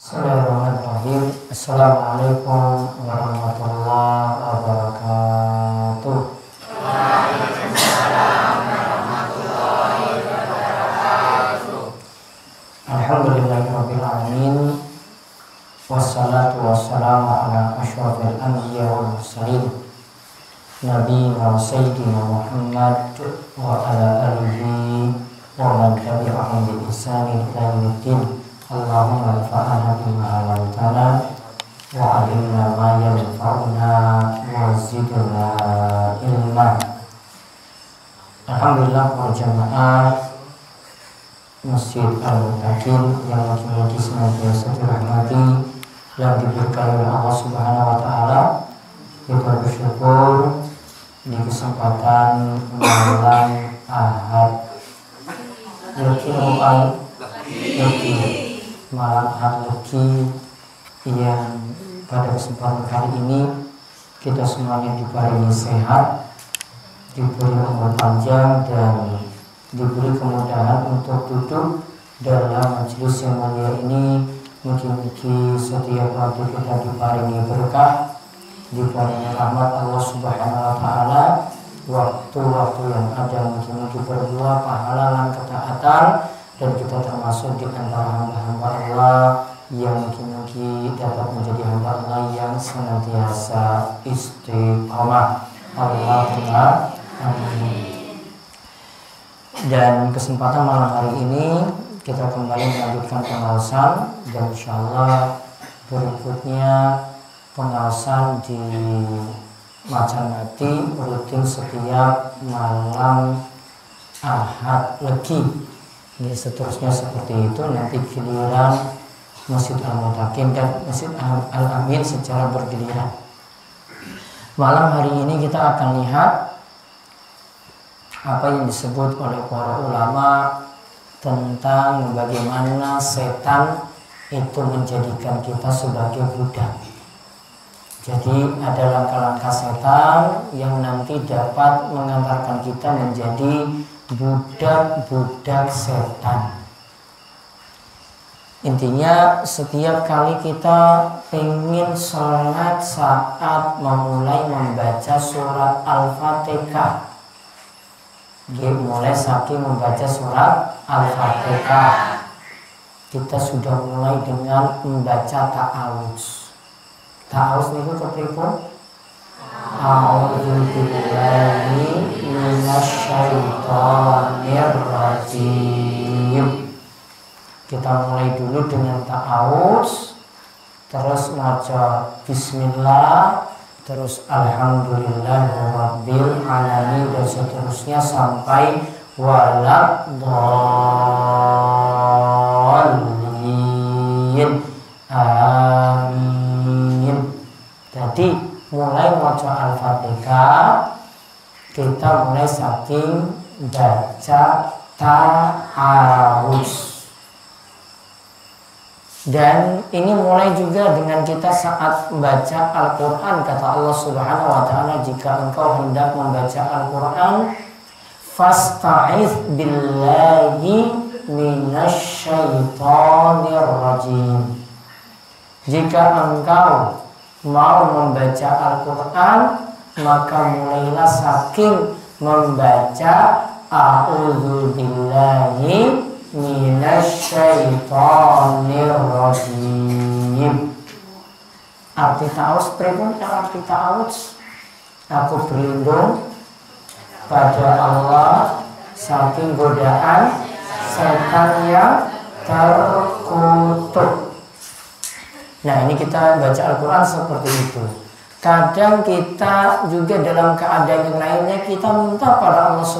Bismillahirrahmanirrahim. Assalamualaikum warahmatullahi wabarakatuh. Waalaikumsalam warahmatullahi wabarakatuh. Alhamdulillahirabbil alamin. Wassalatu wassalamu ala asyrofil anbiya wal mursalin nabiyina wa sayyidina Muhammad wa ala alihi wa man tabi'ahum bi ihsanin ila yaumiddin. Allahumma anfa'na bima 'allamtana wa 'allimna ma yanfa'una wa zidna ilma. Alhamdulillah para jamaah Masjid Al-Muttaqin yang mudah-mudahan senantiasa dirahmati dan diberkahi oleh Allah Subhanahu wa taala. Kita bersyukur di kesempatan malam Ahad malam Ahad Legi yang pada kesempatan kali ini kita semuanya diparingi sehat, diberi umur panjang dan diberi kemudahan untuk duduk dalam majelis yang mulia ini. Mungkin-mungkin setiap waktu kita diparingi berkah, diparingi rahmat Allah Subhanahu wa taala. Waktu-waktu yang ada mungkin-mungkin berbuah pahala dan ketaatan, dan kita termasuk di antara hamba-hamba Allah yang mungkin-mungkin dapat menjadi hamba Allah yang senantiasa istiqomah. Allahumma amin. Dan kesempatan malam hari ini kita kembali melanjutkan pengawasan, dan insyaallah berikutnya pengawasan di Macan Mati rutin setiap malam Ahad Legi. Ini seterusnya seperti itu, nanti giliran Masjid Al-Muttaqin dan Masjid Al-Amin secara bergiliran. Malam hari ini kita akan lihat apa yang disebut oleh para ulama tentang bagaimana setan itu menjadikan kita sebagai budak. Jadi ada langkah-langkah setan yang nanti dapat mengantarkan kita menjadi budak-budak setan. Intinya setiap kali kita ingin sholat saat memulai membaca surat Al-Fatihah, mulai saking membaca surat Al-Fatihah, kita sudah mulai dengan membaca ta'awudz. Ta'awudz itu kepripun? A'udzubillahi minasyaitonir rajim. Kita mulai dulu dengan ta'awudz, terus maca bismillah, terus alhamdulillahirabbil alamin, dan seterusnya sampai waladhdallin. Amin. Jadi mulai maca Al-Fatihah kita mulai saking baca ta'awudz. Dan ini mulai juga dengan kita saat membaca Al-Quran. Kata Allah Subhanahu wa ta'ala, jika engkau hendak membaca Al-Quran, fasta'iz billahi minasyaitonir rajim. Jika engkau mau membaca Al-Quran, maka mulailah saking membaca a'udzubillahi minasyaitonir rajim. Arti ta'awudz pripun? Arti ta'awudz, aku berlindung pada Allah saking godaan setan yang terkutuk. Nah, ini kita baca Al-Quran seperti itu. Kadang kita juga dalam keadaan yang lainnya kita minta pada Allah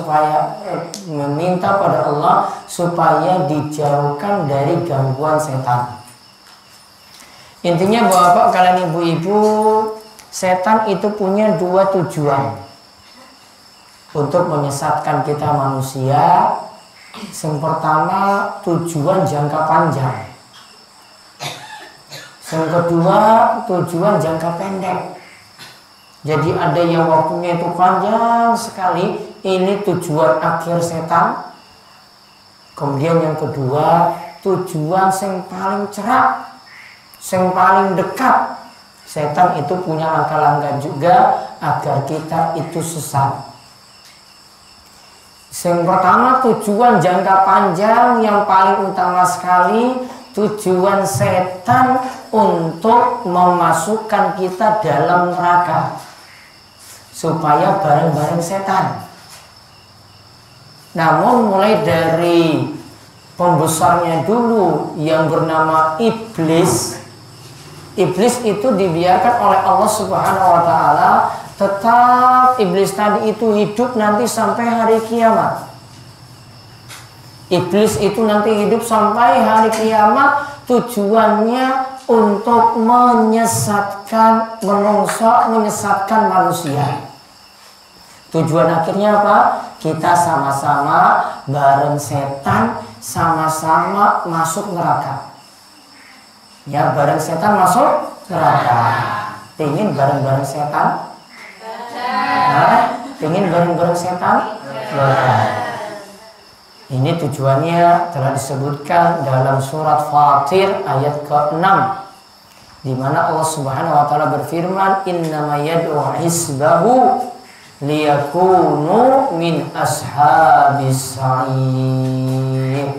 supaya dijauhkan dari gangguan setan. Intinya Bapak kalian ibu-ibu, setan itu punya dua tujuan untuk menyesatkan kita manusia. Yang pertama tujuan jangka panjang, yang kedua tujuan jangka pendek. Jadi ada yang waktunya itu panjang sekali, ini tujuan akhir setan. Kemudian yang kedua, tujuan yang paling cerah, Yang paling dekat, setan itu punya langkah-langkah juga agar kita itu sesat. Yang pertama, tujuan jangka panjang yang paling utama sekali, tujuan setan untuk memasukkan kita dalam neraka supaya bareng-bareng setan. Namun mulai dari pembesarnya dulu yang bernama iblis, iblis itu dibiarkan oleh Allah Subhanahu wa taala, tetap iblis tadi itu hidup nanti sampai hari kiamat. Iblis itu nanti hidup sampai hari kiamat, tujuannya untuk menyesatkan menungso, menyesatkan manusia. Tujuan akhirnya apa? Kita sama-sama bareng setan, sama-sama masuk neraka. Ya, bareng setan masuk neraka. Pengen bareng-bareng setan? Pengen bareng-bareng setan? Ini tujuannya telah disebutkan dalam surat Fatir ayat ke-6, di mana Allah Subhanahu wa taala berfirman, "Innama yad'u hisbahu liyakunu min ashabis sa'ir."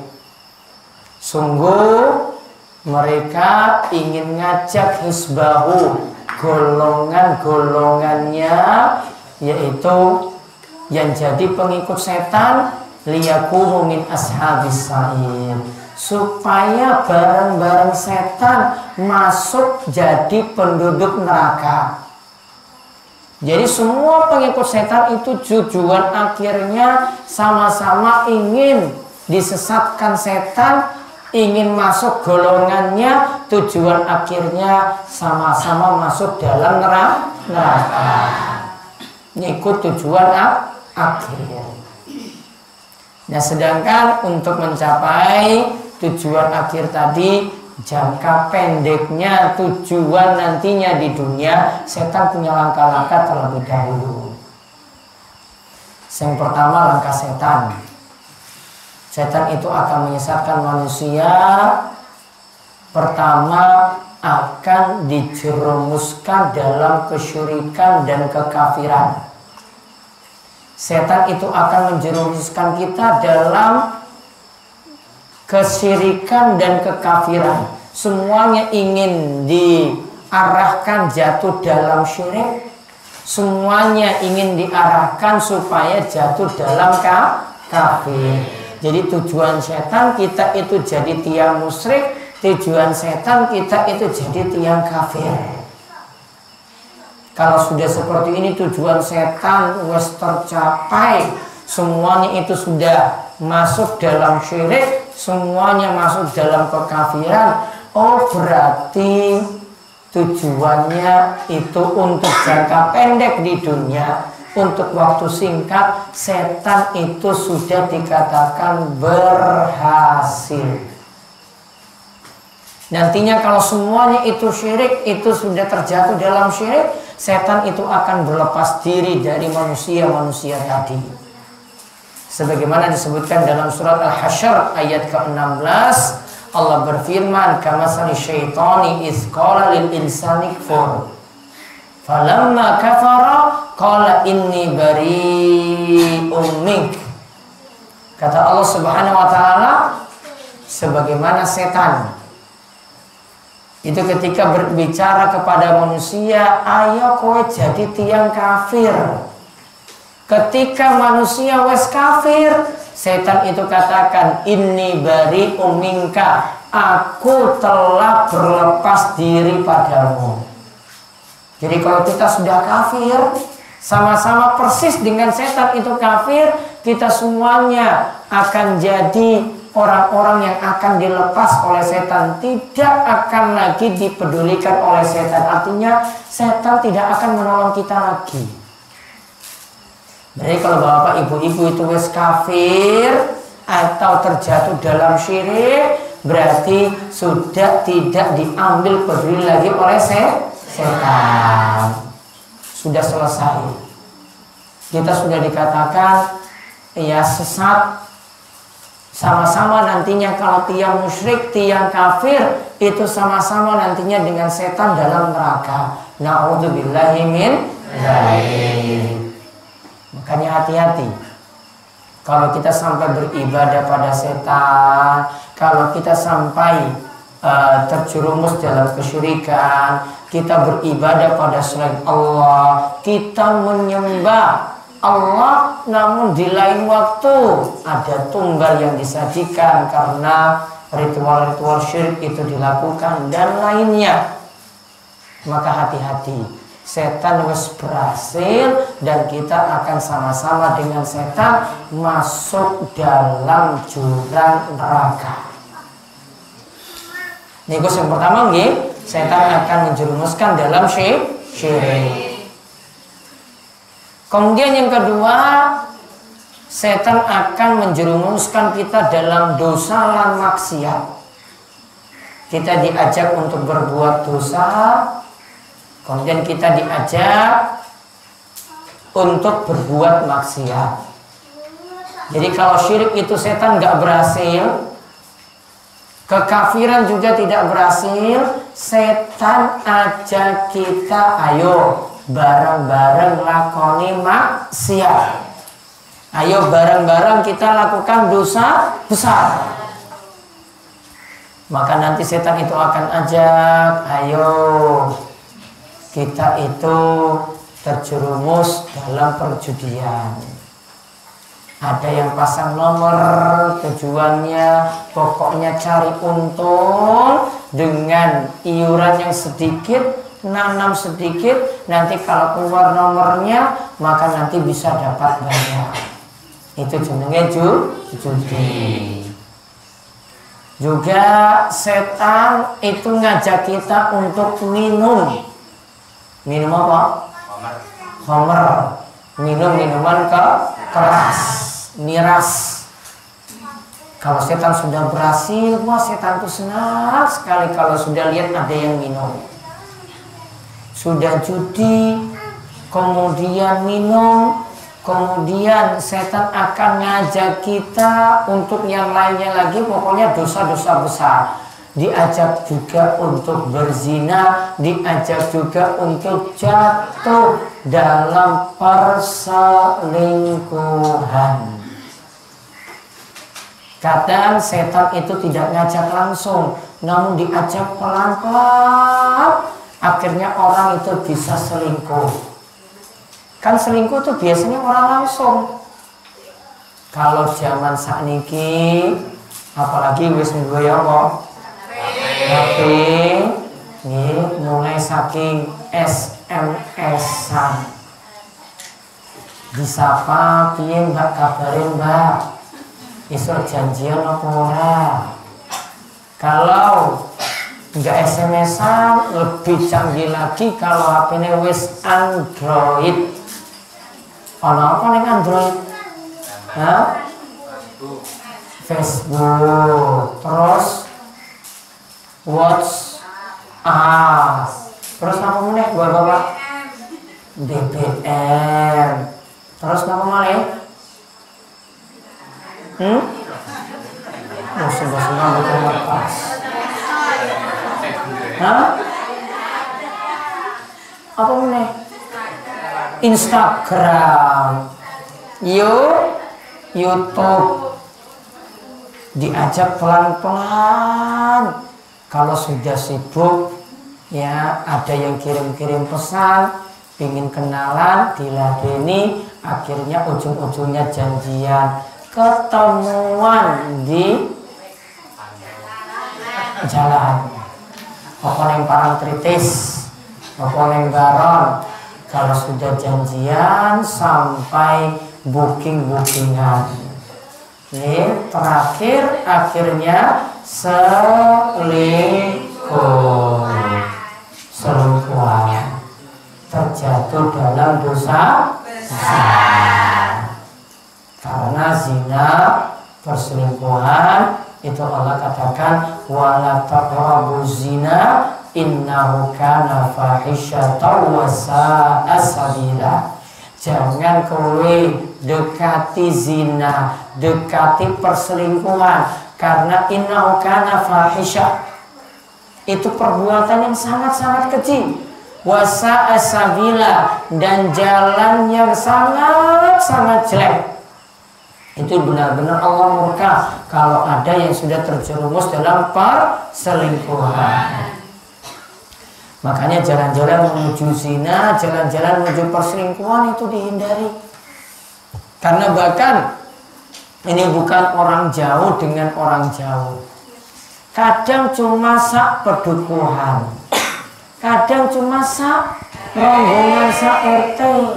Sungguh mereka ingin ngajak hisbahu, golongan-golongannya, yaitu yang jadi pengikut setan, liyakunu min ashabis sa'ir, supaya bareng-bareng setan masuk jadi penduduk neraka. Jadi semua pengikut setan itu tujuan akhirnya sama-sama ingin disesatkan setan, ingin masuk golongannya, tujuan akhirnya sama-sama masuk dalam neraka. Ikut tujuan akhir. Nah, sedangkan untuk mencapai tujuan akhir tadi, jangka pendeknya tujuan nantinya di dunia, setan punya langkah-langkah terlebih dahulu. Yang pertama, langkah setan. Setan itu akan menyesatkan manusia. Pertama, akan dijerumuskan dalam kesyirikan dan kekafiran. Setan itu akan menjerumuskan kita dalam kesyirikan dan kekafiran. Semuanya ingin diarahkan jatuh dalam syirik. Semuanya ingin diarahkan supaya jatuh dalam kafir. Jadi tujuan setan kita itu jadi tiang musyrik, tujuan setan kita itu jadi tiang kafir. Kalau sudah seperti ini, tujuan setan wes tercapai, semuanya itu sudah masuk dalam syirik, semuanya masuk dalam kekafiran, oh berarti tujuannya itu untuk jangka pendek di dunia, untuk waktu singkat, setan itu sudah dikatakan berhasil. Nantinya kalau semuanya itu syirik, itu sudah terjatuh dalam syirik, setan itu akan berlepas diri dari manusia-manusia tadi. Sebagaimana disebutkan dalam surat Al-Hasyr ayat ke-16, Allah berfirman, "Kamasali syaitani iz qala lil insani kfur. Falamma kafara qala inni bari'um mink." Kata Allah Subhanahu wa taala, sebagaimana setan itu ketika berbicara kepada manusia, ayo kowe jadi tiang kafir. Ketika manusia wes kafir, setan itu katakan, inni bari'um minka, aku telah berlepas diri padamu. Jadi kalau kita sudah kafir, sama-sama persis dengan setan itu kafir, kita semuanya akan jadi orang-orang yang akan dilepas oleh setan, tidak akan lagi dipedulikan oleh setan. Artinya setan tidak akan menolong kita lagi. Jadi kalau bapak ibu-ibu itu wes kafir atau terjatuh dalam syirik, berarti sudah tidak diambil peduli lagi oleh setan. Sudah selesai. Kita sudah dikatakan ya sesat, Sama-sama nantinya kalau tiang musyrik, tiang kafir itu sama-sama nantinya dengan setan dalam neraka. Na'udzubillahi min dzalik. Makanya hati-hati. Kalau kita sampai beribadah pada setan, kalau kita sampai terjerumus dalam kesyirikan, kita beribadah pada selain Allah, kita menyembah Allah namun di lain waktu ada tunggal yang disajikan karena ritual-ritual syirik itu dilakukan dan lainnya, maka hati-hati, setan harus berhasil dan kita akan sama-sama dengan setan masuk dalam jurang neraka. Ini yang pertama nggih, setan akan menjerumuskan dalam syirik. Kemudian yang kedua, setan akan menjerumuskan kita dalam dosa dan maksiat. Kita diajak untuk berbuat dosa, kemudian kita diajak untuk berbuat maksiat. Jadi kalau syirik itu setan nggak berhasil, kekafiran juga tidak berhasil, setan ajak kita, ayo bareng-bareng lakoni maksiat. Ayo bareng-bareng kita lakukan dosa besar. Maka nanti setan itu akan ajak, ayo kita itu terjerumus dalam perjudian. Ada yang pasang nomor, tujuannya pokoknya cari untung dengan iuran yang sedikit, nanam sedikit, nanti kalau keluar nomornya maka nanti bisa dapat banyak. Itu jenenge judi. Juga setan itu ngajak kita untuk minum apa? Khamr. Minum minuman keras, miras. Kalau setan sudah berhasil, wah setan itu senang sekali kalau sudah lihat ada yang minum. Sudah judi, kemudian minum, kemudian setan akan ngajak kita untuk yang lainnya lagi, pokoknya dosa-dosa besar. Diajak juga untuk berzina, diajak juga untuk jatuh dalam perselingkuhan. Kadang setan itu tidak ngajak langsung, namun diajak pelan-pelan. Akhirnya orang itu bisa selingkuh. Kan selingkuh itu biasanya orang langsung. Kalau zaman sakniki, apalagi wis nggo ya apa? Tapi mulai saking SMS-an. Disapa, piye Mbak, kabarin Mbak? Isuk janjian apa ora? Kalau enggak SMS-an, lebih canggih lagi kalau HP-nya wis Android. Ono apa ning Android? Hah? Facebook, terus WhatsApp, terus apa meneh Bapak? BBM, terus apa meneh? Sudah betul lepas. Hah? Apa meneh? Instagram, YouTube. Diajak pelan-pelan. Kalau sudah sibuk, ya ada yang kirim-kirim pesan, pingin kenalan, diladeni, akhirnya ujung-ujungnya janjian, ketemuan di jalan. Apa yang parang tritis, apa yang garon. Kalau sudah janjian sampai booking-bookingan. Ini terakhir akhirnya selingkuhan, terjatuh dalam dosa besar. Karena zina, perselingkuhan, itu Allah katakan wala taqrabu zina innahu kana fahisyatan wa sa'a sabila. Jangan kowe dekati zina, dekati perselingkuhan, karena innahu kana fahisyah. Itu perbuatan yang sangat-sangat keji. Wasa'a sabila, dan jalan yang sangat-sangat jelek. Itu benar-benar Allah murka kalau ada yang sudah terjerumus dalam perselingkuhan. Makanya jalan-jalan menuju zina, jalan-jalan menuju perselingkuhan itu dihindari. Karena bahkan ini bukan orang jauh dengan orang jauh. Kadang cuma sak pedukuhan, kadang cuma sak rombongan sak RT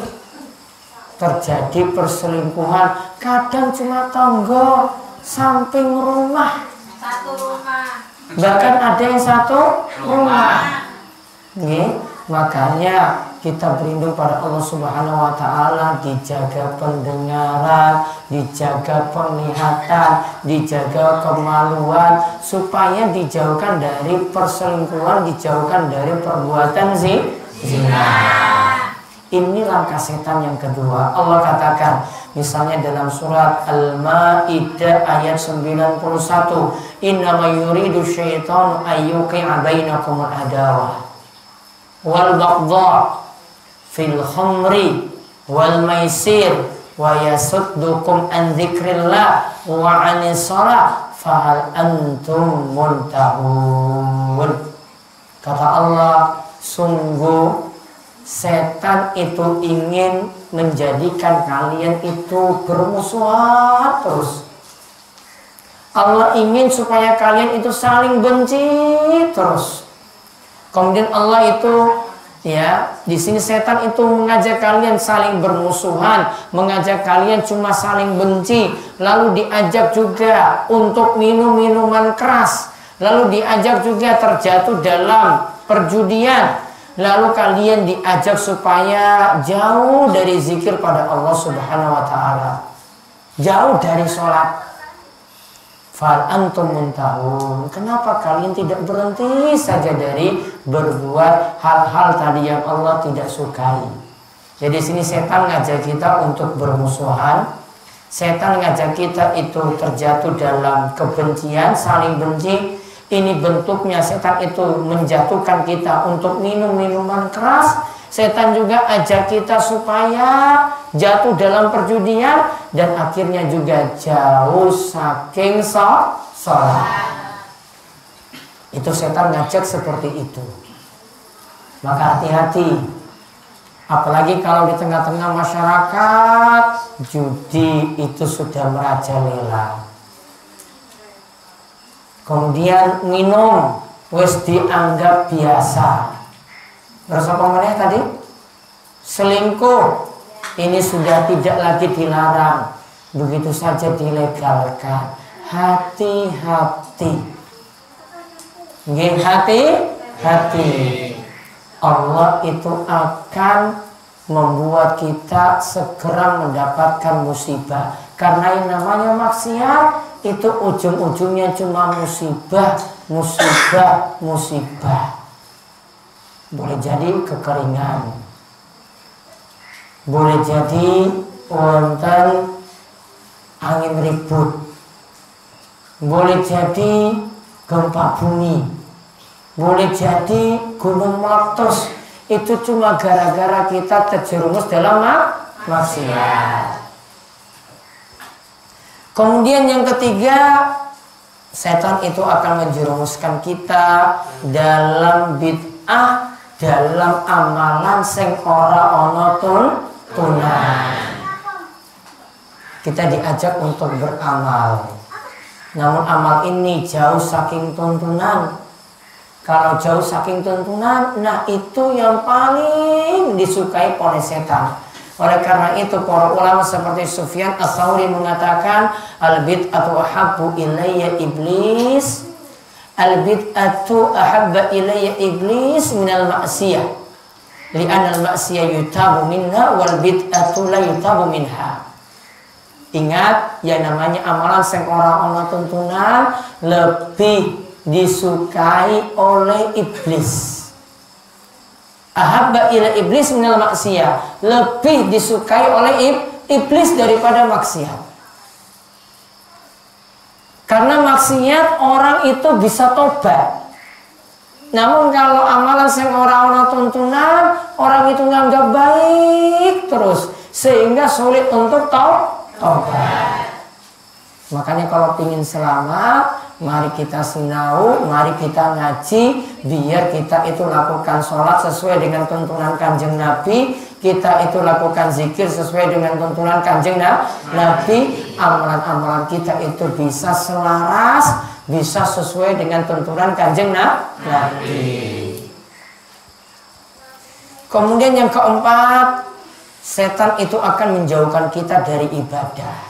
terjadi perselingkuhan, kadang cuma tonggo samping rumah, satu rumah, bahkan ada yang satu rumah. Nih, makanya kita berlindung pada Allah Subhanahu wa taala, dijaga pendengaran, dijaga penglihatan, dijaga kemaluan, supaya dijauhkan dari perselingkuhan, dijauhkan dari perbuatan zina. Ini langkah setan yang kedua. Allah katakan misalnya dalam surat Al-Maidah ayat 91, "Innama yuridu syaitanu ayyuqi'a bainakumul adawah wal baghdha fil khamri wal maisir wa yasuddukum an dzikrillah wa 'anis shalah fahal antum muntahun." Kata Allah, sungguh setan itu ingin menjadikan kalian itu bermusuhan terus. Allah ingin supaya kalian itu saling benci terus. Kemudian Allah itu, ya, di sini setan itu mengajak kalian saling bermusuhan, mengajak kalian cuma saling benci, lalu diajak juga untuk minum minuman keras, lalu diajak juga terjatuh dalam perjudian, lalu kalian diajak supaya jauh dari zikir pada Allah Subhanahu wa taala, jauh dari sholat. Fal antum muntahun. Kenapa kalian tidak berhenti saja dari berbuat hal-hal tadi yang Allah tidak sukai? Jadi sini setan ngajak kita untuk bermusuhan. Setan ngajak kita itu terjatuh dalam kebencian, saling benci. Ini bentuknya setan itu menjatuhkan kita untuk minum minuman keras. Setan juga ajak kita supaya jatuh dalam perjudian dan akhirnya juga jauh saking sholat. Itu setan ngajak seperti itu. Maka hati-hati. Apalagi kalau di tengah-tengah masyarakat judi itu sudah merajalela. Kemudian minum wis dianggap biasa. Terus apa namanya tadi? Selingkuh ini sudah tidak lagi dilarang, begitu saja dilegalkan. Hati-hati. Nggih, hati-hati. Allah itu akan membuat kita segera mendapatkan musibah. Karena yang namanya maksiat itu ujung-ujungnya cuma musibah, musibah, musibah. Boleh jadi kekeringan, boleh jadi wonten angin ribut, boleh jadi gempa bumi, boleh jadi gunung meletus. Itu cuma gara-gara kita terjerumus dalam maksiat. Kemudian yang ketiga, setan itu akan menjerumuskan kita dalam bid'ah, dalam amalan sing ora ana tunan. Kita diajak untuk beramal, namun amal ini jauh saking tuntunan. Kalau jauh saking tuntunan, nah itu yang paling disukai oleh setan. Oleh karena itu para ulama seperti Sufyan Ats-Tsauri mengatakan al-bid'atu ahabbu ilayya iblis, al-bid'atu ahabba ilayya iblis minal ma'siyah, li'anna al-ma'siyah yutabu minha wal bid'atu la yutabu minha. Ingat, yang namanya amalan sing ora ana tuntunan lebih disukai oleh iblis. Ahabba ila iblis minal maksiyah, lebih disukai oleh iblis daripada maksiat. Karena maksiat orang itu bisa tobat. Namun kalau amalan yang orang-orang tuntunan, orang itu nganggap baik terus, sehingga sulit untuk tobat. Makanya kalau ingin selamat, mari kita sinau, mari kita ngaji, biar kita itu lakukan sholat sesuai dengan tuntunan Kanjeng Nabi, kita itu lakukan zikir sesuai dengan tuntunan Kanjeng Nabi, amalan-amalan kita itu bisa selaras, bisa sesuai dengan tuntunan Kanjeng Nabi. Kemudian yang keempat, setan itu akan menjauhkan kita dari ibadah.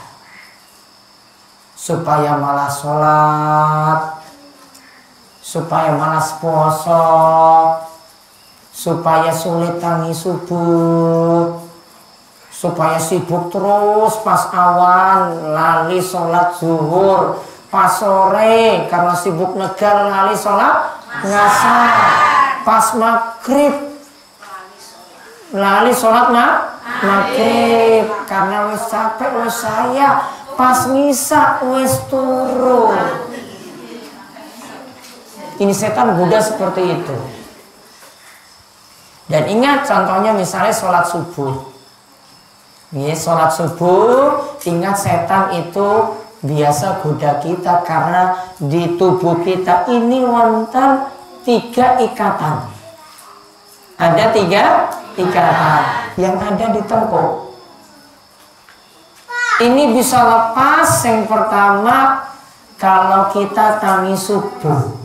Supaya malas sholat, supaya malas puasa, supaya sulit tangi subuh, supaya sibuk terus pas awan, lali sholat zuhur, pas sore karena sibuk negar lali sholat ngasar, pas maghrib lali sholat maghrib karena wis capek wis saya, pas misa wis turu. Ini setan goda seperti itu. Dan ingat contohnya misalnya sholat subuh. Sholat subuh, ingat setan itu biasa goda kita karena di tubuh kita ini wonten 3 ikatan. Ada 3 ikatan yang ada di tengkuk. Ini bisa lepas yang pertama kalau kita tangi subuh.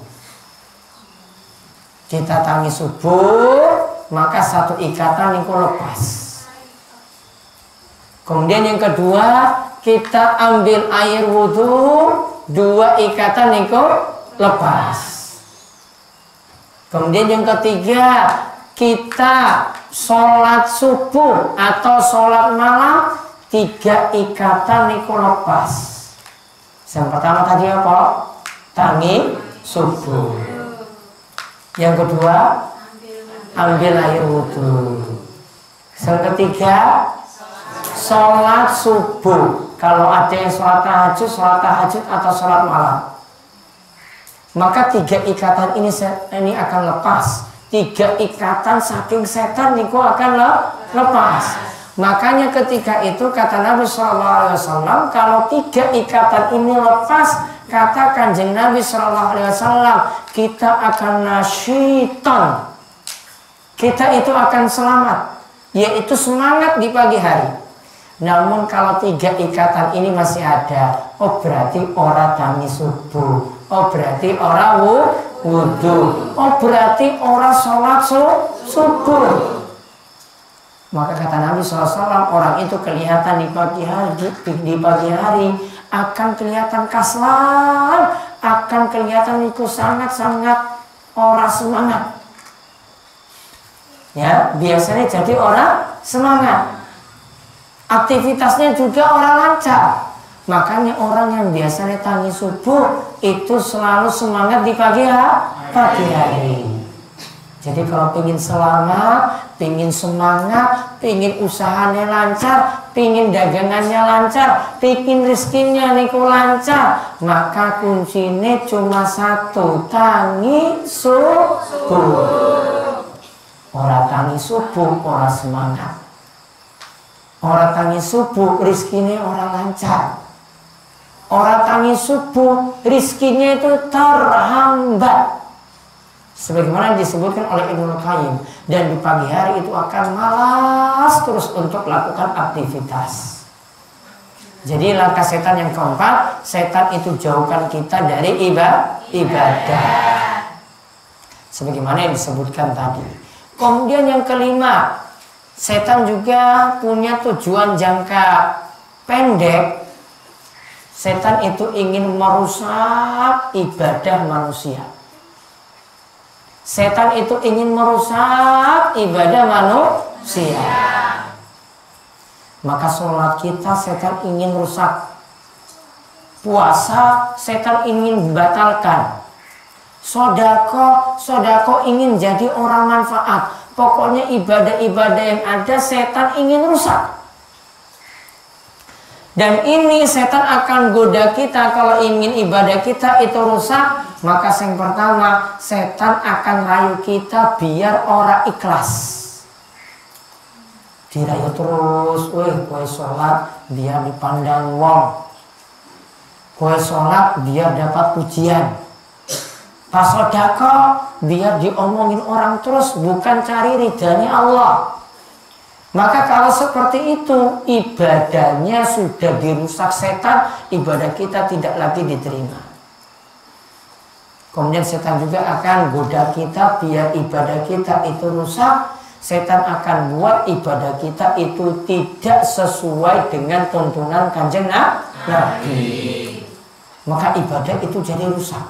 Kita tangi subuh, maka 1 ikatan itu lepas. Kemudian yang kedua, kita ambil air wudhu, 2 ikatan itu lepas. Kemudian yang ketiga, kita sholat subuh atau sholat malam, 3 ikatan itu lepas. Yang pertama tadi apa? Tangi subuh. Yang kedua, ambil air wudhu. Yang ketiga, sholat subuh. Kalau ada yang sholat tahajud atau sholat malam, maka 3 ikatan ini akan lepas. 3 ikatan saking setan itu akan lepas. Makanya ketika itu kata Nabi SAW, kalau 3 ikatan ini lepas, kata Kanjeng Nabi SAW, kita akan nasyiton. Kita itu akan selamat, yaitu semangat di pagi hari. Namun kalau 3 ikatan ini masih ada, oh berarti ora tangi subuh, oh berarti ora wudhu, oh berarti ora sholat subuh. Maka kata Nabi SAW, orang itu kelihatan di pagi hari akan kelihatan kaslan, akan kelihatan itu sangat-sangat ora semangat. Ya, biasanya jadi orang semangat. Aktivitasnya juga orang lancar. Makanya orang yang biasanya tangi subuh itu selalu semangat di pagi hari. Jadi kalau pengen selamat, pengen semangat, pengen usahanya lancar, pengen dagangannya lancar, pengen rezekinya niku lancar, maka kuncinya cuma 1, tangi subuh. Orang tangi subuh, orang semangat. Orang tangi subuh, rezekinya orang lancar. Orang tangi subuh, rezekinya itu terhambat. Sebagaimana disebutkan oleh Ibnu Qayyim, dan di pagi hari itu akan malas terus untuk melakukan aktivitas. Jadi langkah setan yang keempat, setan itu jauhkan kita dari ibadah. Sebagaimana yang disebutkan tadi. Kemudian yang kelima, setan juga punya tujuan jangka pendek. Setan itu ingin merusak ibadah manusia. Setan itu ingin merusak ibadah manusia. Maka sholat kita setan ingin rusak. Puasa setan ingin batalkan. Sodako ingin jadi orang manfaat. Pokoknya ibadah-ibadah yang ada setan ingin rusak. Dan ini setan akan goda kita kalau ingin ibadah kita itu rusak. Maka yang pertama, setan akan rayu kita biar orang ikhlas. Dirayu terus, kowe sholat biar dipandang wong. Kowe sholat biar dapat pujian. Pas sedekah biar diomongin orang terus, bukan cari ridhanya Allah. Maka kalau seperti itu, ibadahnya sudah dirusak setan, ibadah kita tidak lagi diterima. Kemudian setan juga akan goda kita biar ibadah kita itu rusak. Setan akan buat ibadah kita itu tidak sesuai dengan tuntunan Kanjeng Nabi. Maka ibadah itu jadi rusak.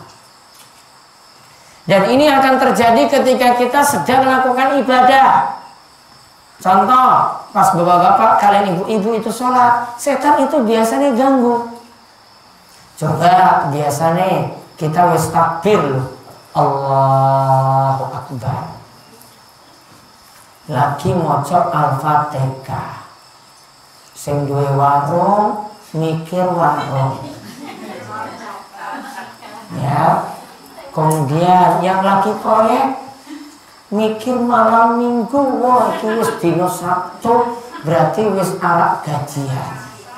Dan ini akan terjadi ketika kita sedang melakukan ibadah. Contoh, pas bapak-bapak, kalian ibu-ibu itu sholat, setan itu biasanya ganggu. Coba biasanya kita wis takbir, Allahu Akbar. Lagi mocok Al-Fatihah. Sing duwe warung mikir warung. Ya. Kemudian yang lagi proyek mikir malam minggu, wah itu wis dino Sabtu, berarti wis arak gajian.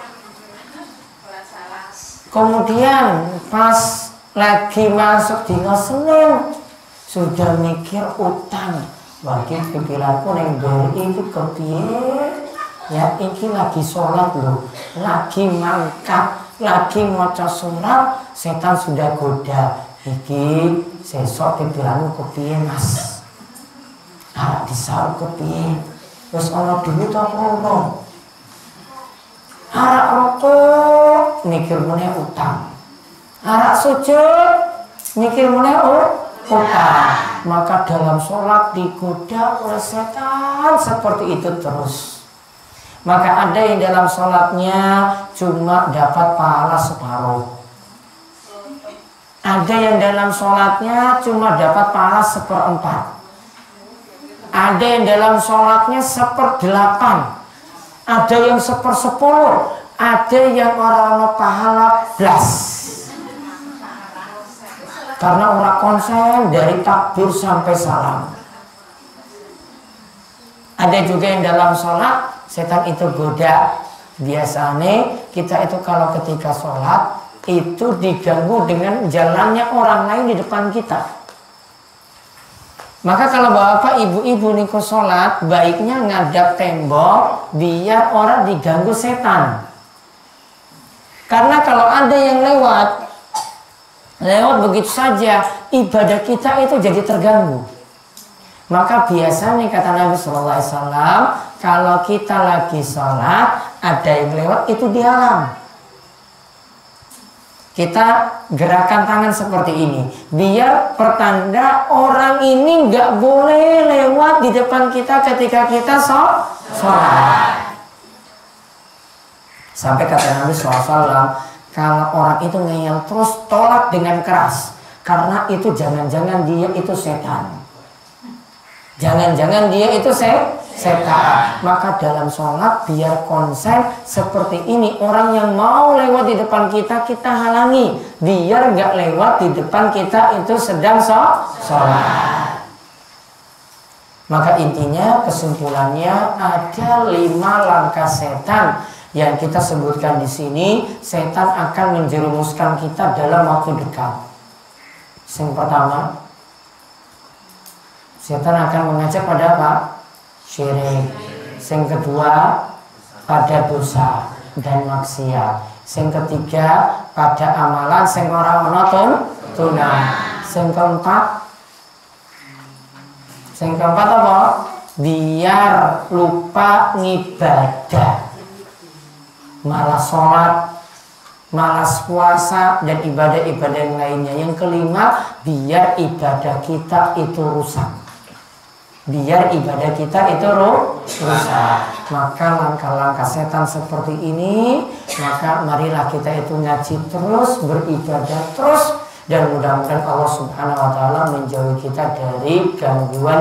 Kemudian pas lagi masuk dino Senin sudah mikir utang. Bagi pikiranku yang beri itu kepiye, ya iki lagi sholat loh, lagi mangkat, lagi maca surat, setan sudah goda. Iki sesok pikiranku kepiye mas, arek disau kepiye, terus ana duit apa ora, arek rokok mikir meneh utang, arek sujud mikir meneh utang. Maka dalam sholat digoda oleh setan seperti itu terus. Maka ada yang dalam sholatnya cuma dapat pahala separuh. Ada yang dalam sholatnya cuma dapat pahala 1/4. Ada yang dalam sholatnya 1/8. Ada yang 1/10. Ada yang orang pahala blas. Karena orang konsen dari takbir sampai salam. Ada juga yang dalam sholat setan itu goda. Biasanya kita itu kalau ketika sholat itu diganggu dengan jalannya orang lain di depan kita. Maka kalau bapak ibu-ibu niku sholat, baiknya ngadap tembok biar orang diganggu setan. Karena kalau ada yang lewat begitu saja, ibadah kita itu jadi terganggu. Maka biasanya kata Nabi SAW, kalau kita lagi sholat, ada yang lewat itu dihalang. Kita gerakan tangan seperti ini, biar pertanda orang ini nggak boleh lewat di depan kita ketika kita sholat. Sampai kata Nabi SAW, kalau orang itu ngeyel terus, tolak dengan keras. Karena itu jangan-jangan dia itu setan. Jangan-jangan dia itu setan. Maka dalam sholat biar konsen seperti ini. Orang yang mau lewat di depan kita, kita halangi. Biar gak lewat di depan kita itu sedang sholat. Maka intinya kesimpulannya ada 5 langkah setan yang kita sebutkan di sini. Setan akan menjerumuskan kita dalam waktu dekat. Yang pertama, setan akan mengajak pada apa? Syirik. Yang kedua, pada dosa dan maksiat. Yang ketiga, pada amalan sing ora ana tunai. Yang keempat apa? Biar lupa ngibadah. Malas sholat, malas puasa, dan ibadah-ibadah yang lainnya. Yang kelima, biar ibadah kita itu rusak. Biar ibadah kita itu rusak. Maka langkah-langkah setan seperti ini, maka marilah kita itu ngaji terus, beribadah terus, dan mudah-mudahan Allah Subhanahu wa Ta'ala menjauhi kita dari gangguan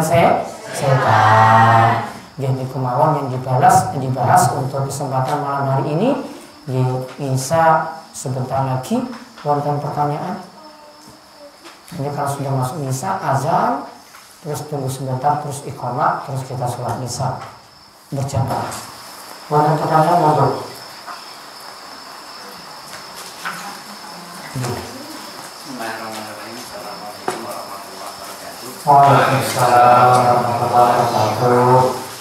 setan. Jadi kemauan yang dibahas untuk kesempatan malam hari ini. Bisa sebentar lagi wonten pertanyaan. Ini kalau sudah masuk misa azan, terus tunggu sebentar, terus iqamah, terus kita sholat misa berjamaah. Wonten pertanyaan monggo. Bismillahirrahmanirrahim. Assalamualaikum warahmatullahi wabarakatuh. Waalaikumsalam warahmatullahi wabarakatuh.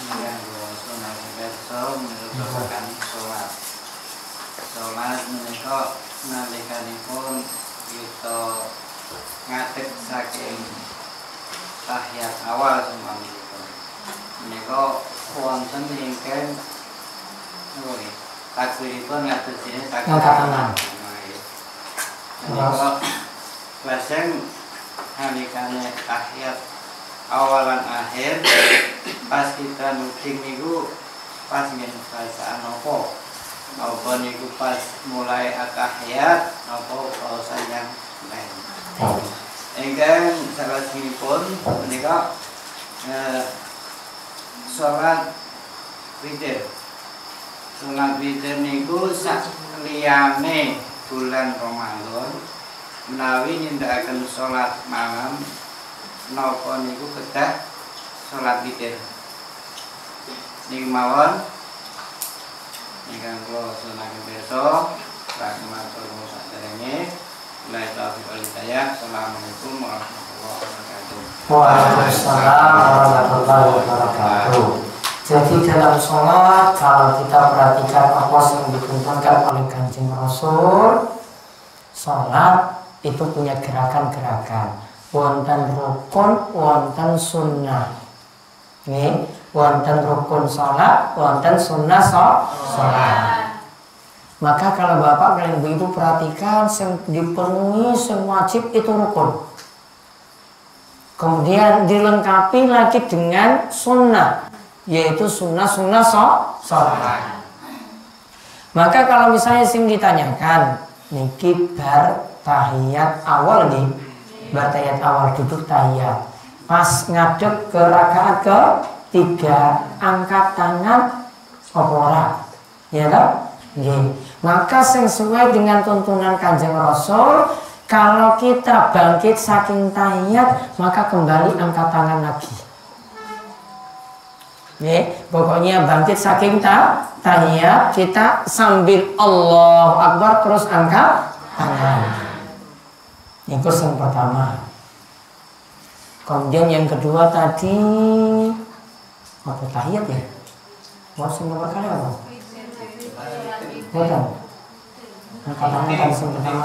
Sholat menika nalikanipun kita ngadeg saking tahiyat awal semanipun. Menika wonten ingkang takbiripun ngadeg sini Angkat tangan. Menika lajeng nalikane tahiyat awal lan akhir pas kita nuding niku pas ngen bacaan apa? Apa niku pas mulai tahiyat apa pausan yang lain. Engkang salajengipun menika salat witir. Salat witir niku sakliyane bulan Ramadan menawi nindakaken salat malam napa niku kedah salat witir. Niku mawon ingkang kula sunaken pirsa rahmatur saderenge la taufiq wal hidayah. Assalamualaikum warahmatullahi wabarakatuh. Waalaikumsalam warahmatullahi wabarakatuh. Jadi dalam sholat kalau kita perhatikan apa yang dituntunkan oleh Kanjeng Rasul, sholat itu punya gerakan-gerakan. Wonten rukun, wonten sunnah. Nih, wonten rukun sholat, wonten sunnah sholat. Maka kalau bapak kalian begitu perhatikan, yang dipenuhi, yang wajib itu rukun. Kemudian dilengkapi lagi dengan sunnah, yaitu sunnah-sunnah sholat. Maka kalau misalnya sing ditanyakan, niki bar tahiyat awal nih, bar tahiyat awal duduk tahiyat, pas ngadeg ke rakaat ke-3 angkat tangan apa ora? Ya toh? Nggih. Maka sesuai dengan tuntunan Kanjeng Rasul, kalau kita bangkit saking tahiyat, maka kembali angkat tangan lagi. Nggih, pokoknya bangkit saking tahiyat, kita sambil Allahu Akbar terus angkat tangan. Itu yang pertama. Kemudian yang kedua tadi apa tahiyat ya? Mau nomor kali apa? Bukan. Angkat tangan tadi yang pertama.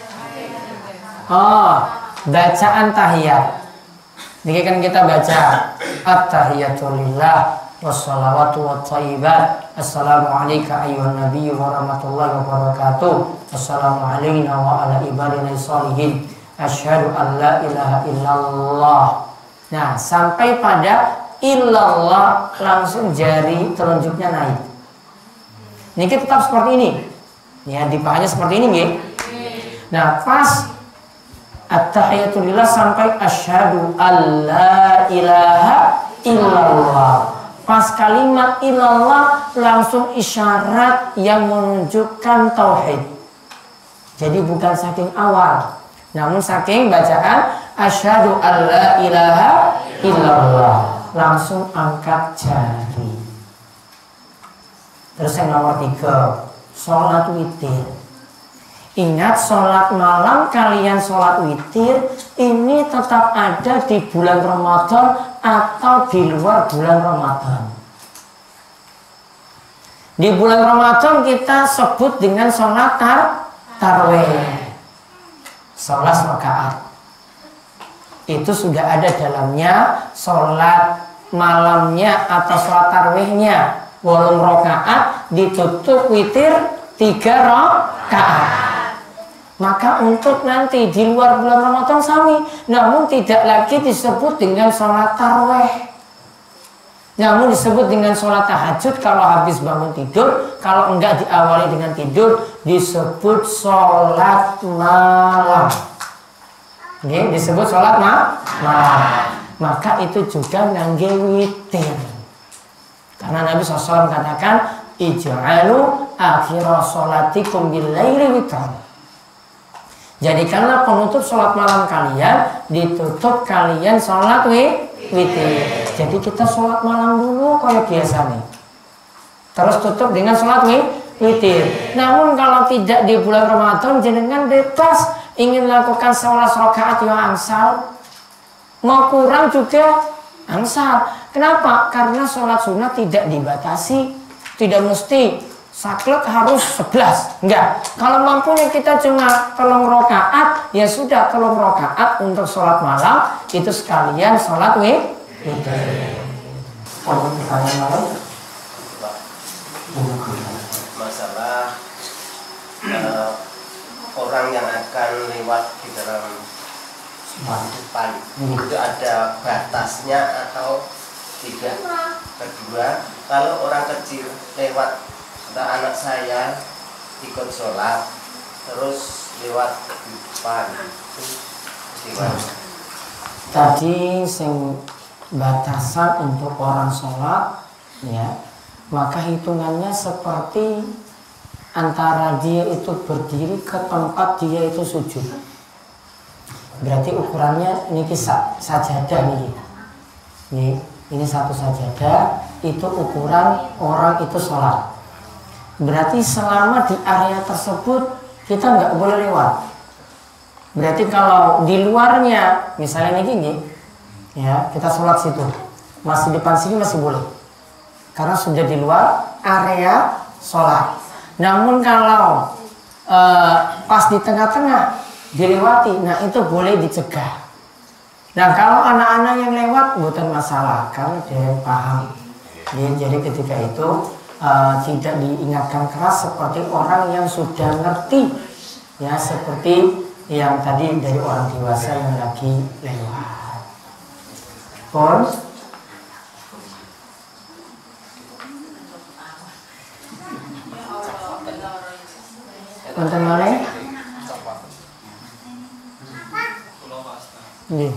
Oh, bacaan tahiyat. Ini kan kita baca at-tahiyatu lillah wassalawatu wattayyibat. Assalamu alayka ayyuhan nabiyyu wa rahmatullahi wa barakatuh. Assalamu alayna wa ala ibadina sholihin. Asyhadu an la ilaha illallah. Nah, sampai pada illallah langsung jari telunjuknya naik. Ini kita tetap seperti ini. Ya, dipahanya seperti ini nggih. Nah, pas at-tahiyatu lillah sampai asyhadu an la ilaha illallah. Pas kalimat illallah langsung isyarat yang menunjukkan tauhid. Jadi bukan saking awal, namun saking bacaan asyhadu an la ilaha illallah, langsung angkat jari. Terus yang nomor 3, sholat witir. Ingat, sholat malam kalian sholat witir ini tetap ada di bulan Ramadan atau di luar bulan Ramadan. Di bulan Ramadan kita sebut dengan sholat tarawih, 11 rakaat. Itu sudah ada dalamnya sholat malamnya atau sholat tarawihnya 8 rakaat ditutup witir 3 rakaat. Maka untuk nanti di luar bulan Ramadan sami, namun tidak lagi disebut dengan sholat tarawih, namun disebut dengan sholat tahajud kalau habis bangun tidur. Kalau enggak diawali dengan tidur disebut sholat malam. Oke, disebut sholat malam. Maka itu juga ngangge witir. Karena Nabi SAW katakan, ij'alu akhira sholatikum bil-laili witran. Jadikanlah penutup sholat malam kalian, ditutup kalian sholat witir. Jadi kita sholat malam dulu kayak biasa nih. Terus tutup dengan sholat witir. Namun kalau tidak di bulan Ramadan, jenengan bebas ingin lakukan sholat rakaat ya angsal, mau kurang juga angsal. Kenapa? Karena sholat sunnah tidak dibatasi, tidak mesti saklek harus 11. Enggak. Kalau mampunya kita cuma 3 rakaat, ya sudah 3 rakaat untuk sholat malam itu sekalian sholat witir. Masalah orang yang akan lewat di dalam depan itu ada batasnya atau tidak? Kedua, kalau orang kecil lewat, atau anak saya ikut sholat terus lewat di depan itu gimana? Tadi sing batasan untuk orang sholat, ya, maka hitungannya seperti antara dia itu berdiri ke tempat dia itu sujud. Berarti ukurannya ini sajadah nih. Ini satu sajadah, itu ukuran orang itu sholat. Berarti selama di area tersebut kita nggak boleh lewat. Berarti kalau di luarnya, misalnya ini, ya kita sholat situ, masih depan sini masih boleh, karena sudah di luar area sholat. Namun kalau pas di tengah-tengah dilewati, nah itu boleh dicegah. Nah kalau anak-anak yang lewat bukan masalah, karena dia paham. Jadi ketika itu tidak diingatkan keras seperti orang yang sudah ngerti, ya seperti yang tadi dari orang dewasa yang lagi lewat. Pon, konten oleh, nih.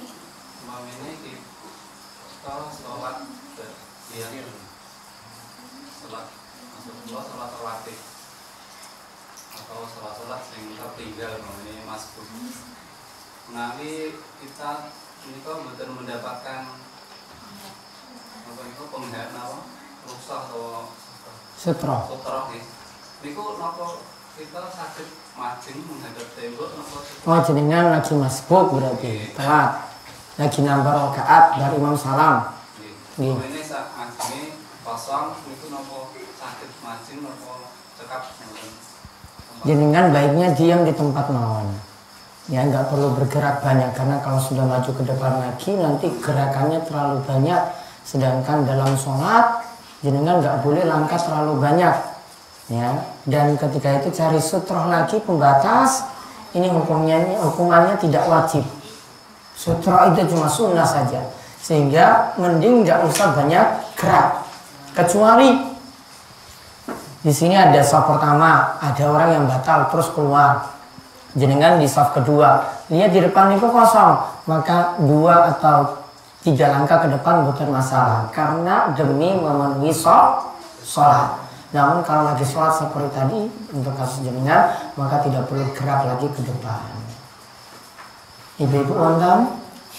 Sholat terlatih atau sholat yang tertinggal ini masbuk. Menawi kita ini kok betul mendapatkan apa itu penghinaan apa ruksah atau Sutra. nih. Niku nopo kita sakit majeng menghadap tembok nopo. Oh jenengan lagi masbuk berarti telat, lagi nambah rakaat dari Imam Salam. Ini saat majengnya kosong itu nopo sakit majeng nopo cekap. Jenengan baiknya diam di tempat mawon. Ya nggak perlu bergerak banyak, karena kalau sudah maju ke depan lagi nanti gerakannya terlalu banyak. Sedangkan dalam sholat jenengan nggak boleh langkah terlalu banyak. Ya, dan ketika itu cari sutroh lagi pembatas. Ini hukumannya tidak wajib. Sutroh itu cuma sunnah saja, sehingga mending nggak usah banyak gerak. Kecuali di sini ada saf pertama, ada orang yang batal terus keluar. Jenengan di saf kedua, lihat di depan itu kosong, maka 2 atau 3 langkah ke depan bukan masalah, karena demi memenuhi sholat. Namun kalau lagi sholat seperti tadi untuk kasus jenengan, maka tidak perlu gerak lagi ke depan. Ibu-ibu undang,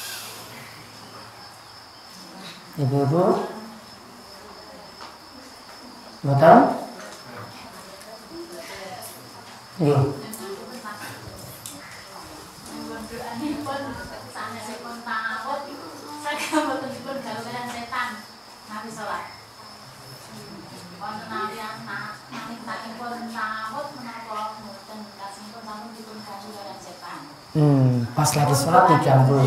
ibu-ibu, betul? Iya. Pas lagi sholat diganggu.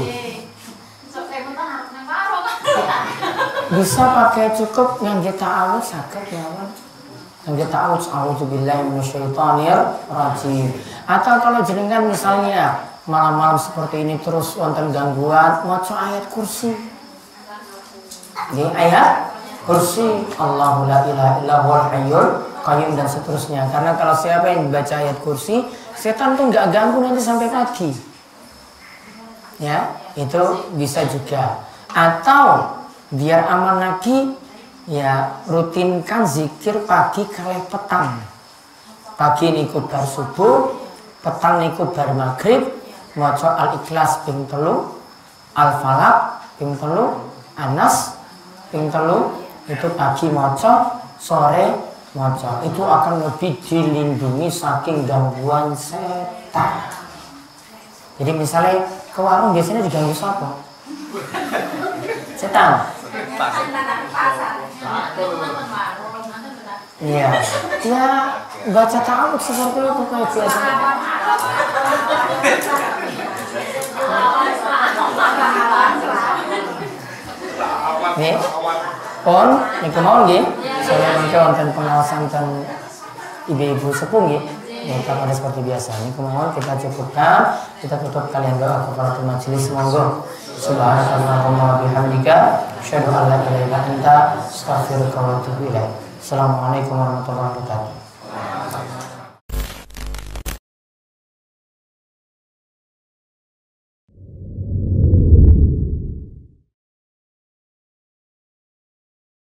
Bisa pakai cukup yang kita awal sakit ya kan? Yang kita awal a'udzubillahi minasyaitonir rajim. Atau kalau jenengan misalnya malam-malam seperti ini terus wonten gangguan, maca ayat kursi. Di ayat kursi Allahu la ilaha illa huwal hayyul qayyum dan seterusnya. Karena kalau siapa yang baca ayat kursi, setan tuh nggak ganggu nanti sampai pagi. Ya, itu bisa juga. Atau biar aman lagi, ya rutinkan zikir pagi kali petang. Pagi niku bar subuh, petang niku bar maghrib, maca Al-Ikhlas ping 3, Al-Falaq ping 3, Anas ping 3, itu pagi maca, sore maca. Itu akan lebih dilindungi saking gangguan setan. Jadi misalnya ke warung biasanya diganggu siapa? Setan. Iya, ya baca ta'awudz seperti itu kayak biasa. Nih, pon, nih kemauan gih. Saya mungkin wonten pengawasan dan ibu-ibu sepuh gih. Ya, pada seperti biasa. Ini kemauan kita cukupkan. Kita tutup kalian doa kepada majelis. Monggo. Subhanallahumma bihamdika asyhadu an la ilaha illa anta astaghfiruka wa atubu ilaik. Assalamualaikum warahmatullahi wabarakatuh.